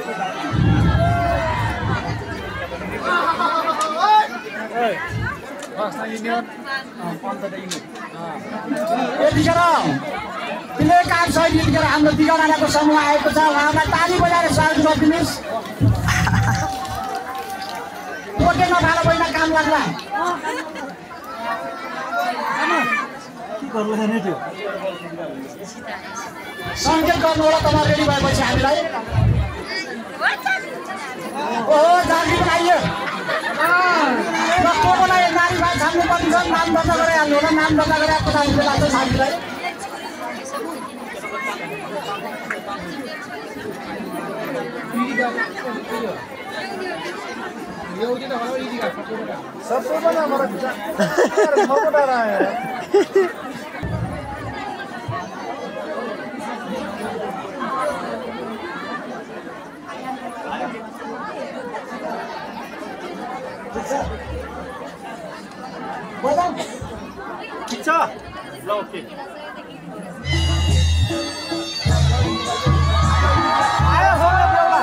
काम सहित यतिखेर हाम्रो दिगनाको समूह आएको छ उहाँलाई ताली बजाएर स्वागत गरिदिनुहोस् पोटे नफालो पहिला काम लाग्ला सङ्केत गर्नु होला तपाईँ रेडी भएपछि हामीलाई ओहो जान्दी पनि आइयो को बोलाए नारी भाइ छान्नु पर्ने छ नाम दर्ता गरिहाल्नु होला नाम दर्ता गरेर पठाउनु लाग्छ हामीलाई सबको ना हमारा बहुत आ रहा है अच्छा ल ओके आयो हो देउला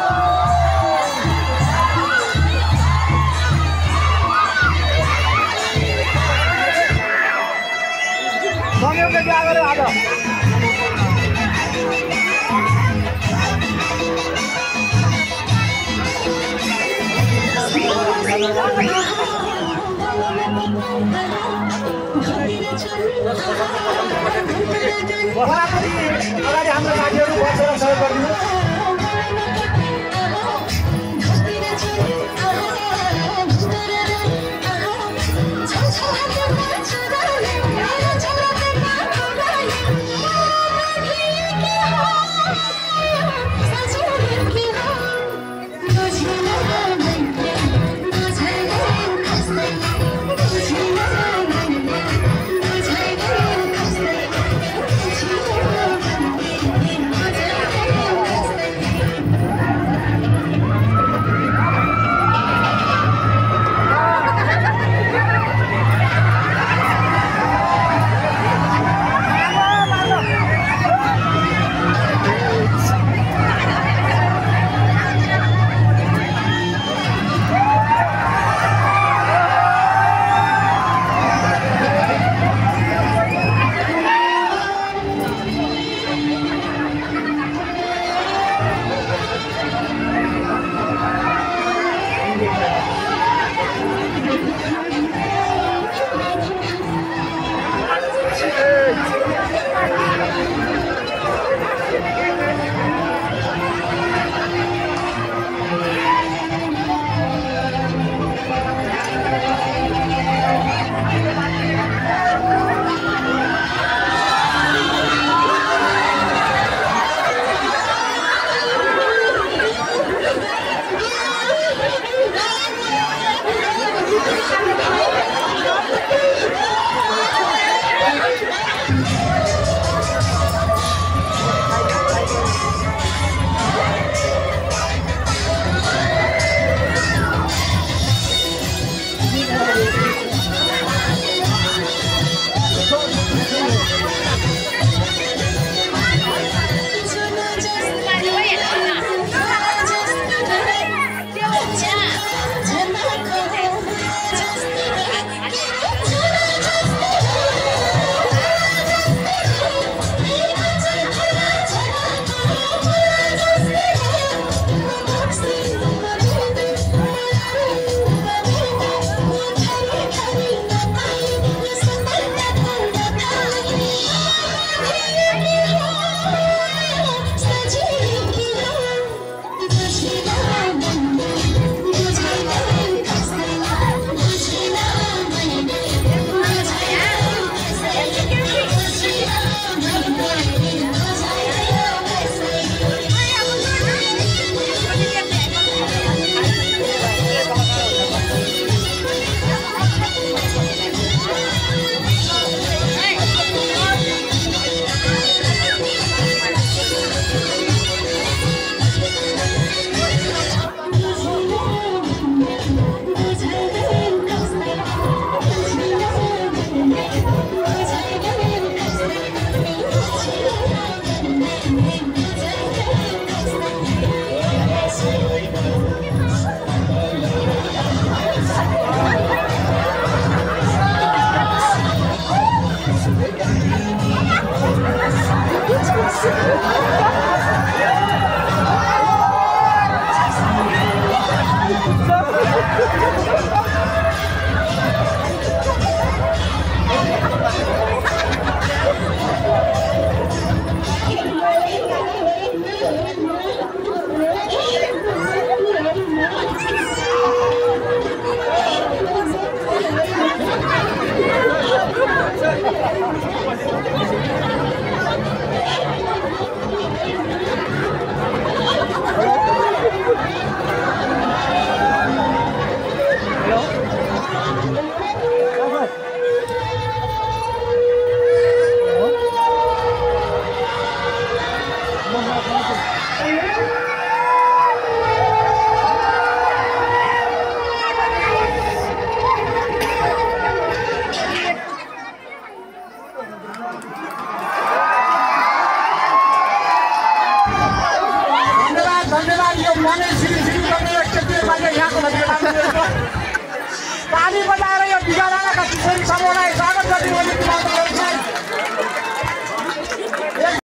सँगै बिहा गरे आज अगाडि हाम्रो साथीहरू बसेर सहयोग गरिदिनु धन्यवाद। यो मनै सिरिसिरी गर्ने एकचोटि यहाँको पानी बजाएर यो बिगाराका किशोरी समूहलाई